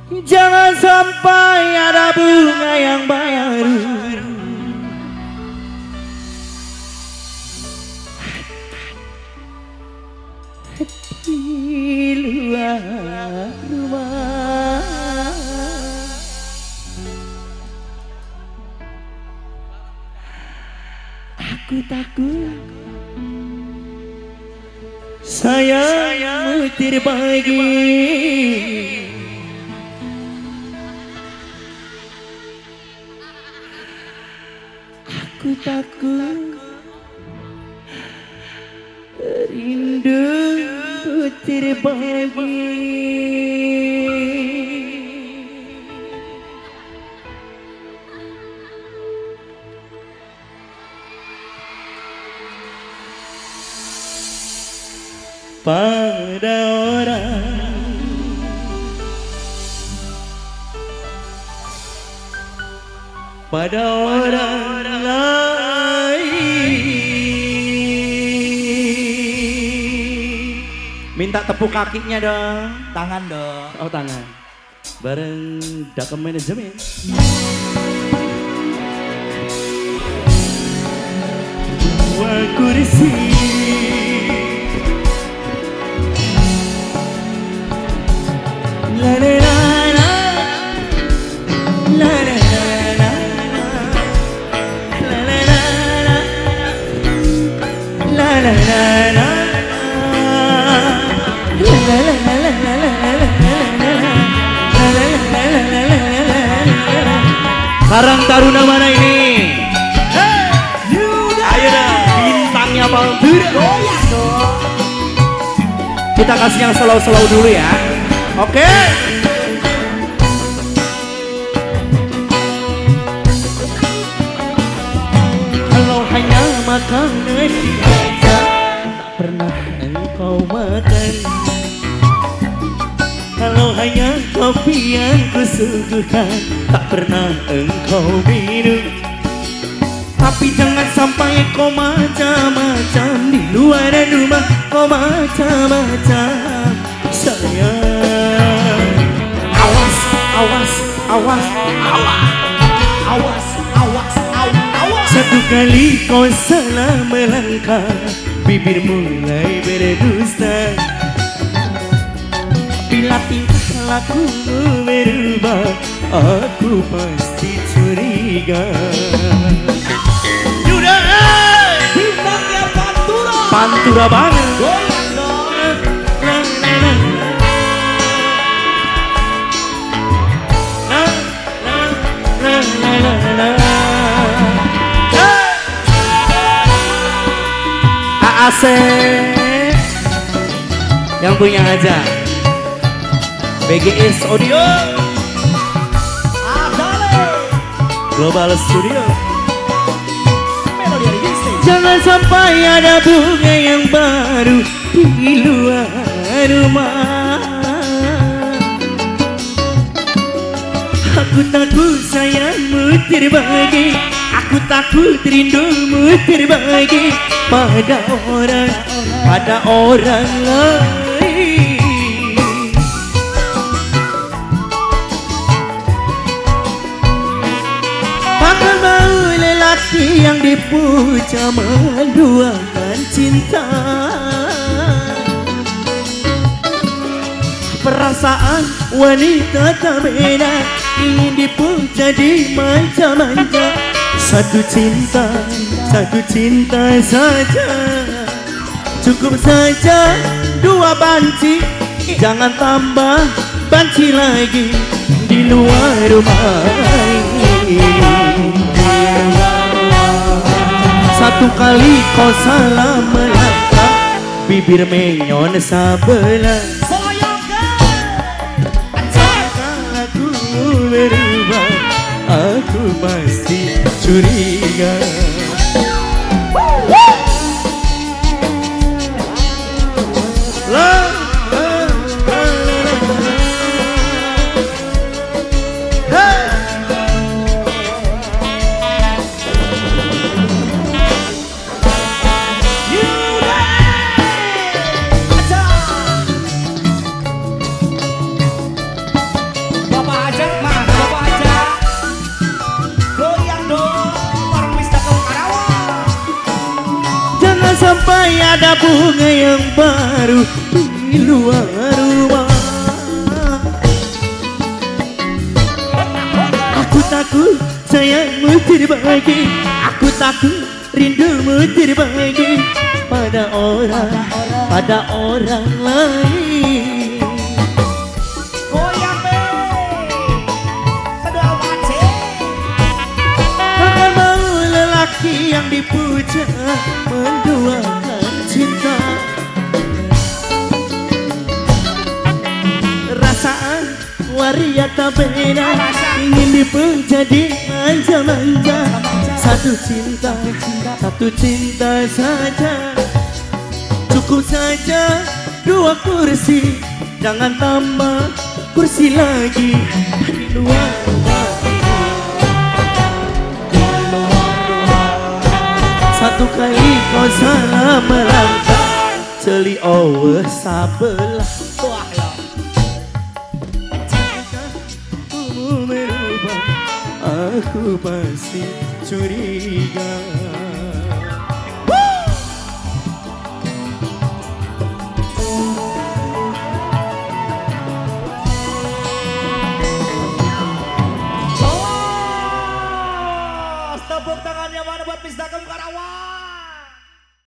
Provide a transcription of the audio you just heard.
Jangan sampai ada bunga yang baru di luar rumah. Aku takut sayangmu terbagi. Aku takut rindu terbagi. Pada orang lain. Minta tepuk kakinya dong. Tangan dong. Oh tangan. Bareng Dakem Manajemen. Dua kursi la la la la la la la la la la la. Karang Taruna mana ini? Ayo dah, bintangnya Pantura. Goyang dong. Kita kasih yang slow-slow dulu ya. Oke. Kalau hanya makanan saja tak pernah engkau makan. Kalau hanya kopi yang kusuguhkan tak pernah engkau minum. Tapi jangan sampai kau macam-macam di luar rumah, kau macam-macam sayang. Awas, awas, awas, awas, awas, awas, awas. Satu kali kau salah melangkah, bibir mulai berdusta. Bila tingkah lakumu berubah, aku pasti curiga. Yudah, Bintangnya Pantura. Pantura banget. Goyang dong. AAC yang punya aja. BGS Audio Global Studio. Jangan sampai ada bunga yang baru di luar rumah. Aku takut sayangmu terbagi, aku takut rindumu terbagi pada orang lain. Bahkan mau lelaki yang dipuja menduakan cinta. Perasaan wanita tak beda, ingin dipuja dimanja-manja. Satu cinta saja, cukup saja dua banci. Jangan tambah banci lagi di luar rumah ini. Satu kali kau salah melangkah, bibir menyon sabelah. Aku berubah, aku pasti curiga. mulai ada bunga yang baru di luar rumah. Aku takut sayangmu terbagi, aku takut rindumu terbagi pada orang lain. Goyang be, kedua bace. Takkan mau lelaki yang dipuja menduakan cinta. Rasaan waria tak beda, ingin dipuja di manja-manja. Satu cinta saja, cukup saja dua kursi, jangan tambah kursi lagi di luar rumah. Satu kali kau salah melangkah, celi owe sabelah. Wah ya. Kamu merubah, aku pasti curiga.